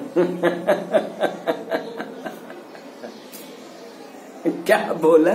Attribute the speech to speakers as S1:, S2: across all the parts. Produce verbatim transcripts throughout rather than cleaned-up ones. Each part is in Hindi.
S1: क्या बोला?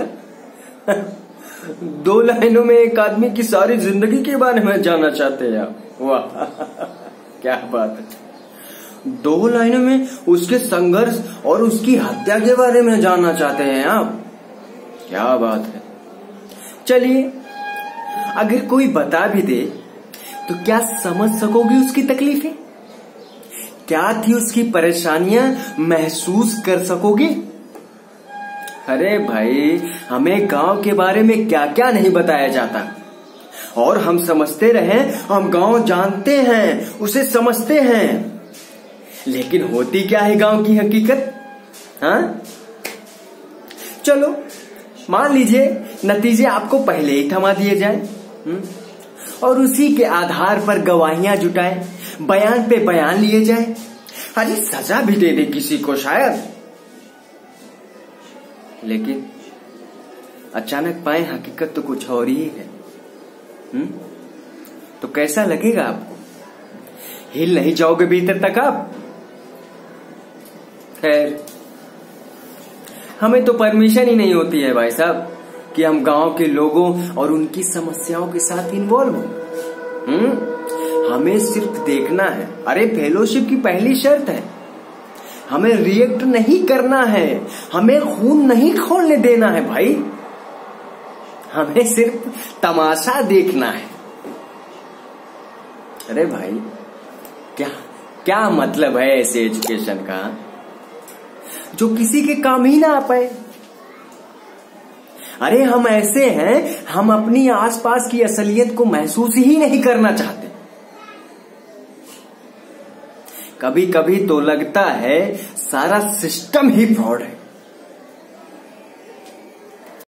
S1: दो लाइनों में एक आदमी की सारी जिंदगी के बारे में जानना चाहते हैं आप? वाह, क्या बात है। दो लाइनों में उसके संघर्ष और उसकी हत्या के बारे में जानना चाहते हैं आप? क्या बात है। चलिए, अगर कोई बता भी दे तो क्या समझ सकोगी उसकी तकलीफें? क्या थी उसकी परेशानियां महसूस कर सकोगी? अरे भाई, हमें गांव के बारे में क्या क्या नहीं बताया जाता, और हम समझते रहे हम गांव जानते हैं, उसे समझते हैं, लेकिन होती क्या है गांव की हकीकत? हाँ, चलो मान लीजिए नतीजे आपको पहले ही थमा दिए जाए, हुँ? और उसी के आधार पर गवाहियां जुटाए, बयान पे बयान लिए जाए, अरे सजा भी दे दे किसी को शायद, लेकिन अचानक पाए हकीकत तो कुछ और ही है। हुँ? तो कैसा लगेगा आपको? हिल नहीं जाओगे भीतर तक आप? खैर, हमें तो परमिशन ही नहीं होती है भाई साहब कि हम गांव के लोगों और उनकी समस्याओं के साथ इन्वॉल्व हो। हम्म हमें सिर्फ देखना है। अरे फेलोशिप की पहली शर्त है, हमें रिएक्ट नहीं करना है, हमें खून नहीं खोलने देना है भाई, हमें सिर्फ तमाशा देखना है। अरे भाई, क्या क्या मतलब है ऐसे एजुकेशन का जो किसी के काम ही ना आ पाए? अरे हम ऐसे हैं, हम अपनी आसपास की असलियत को महसूस ही नहीं करना चाहते। कभी कभी तो लगता है सारा सिस्टम ही फ्रॉड है।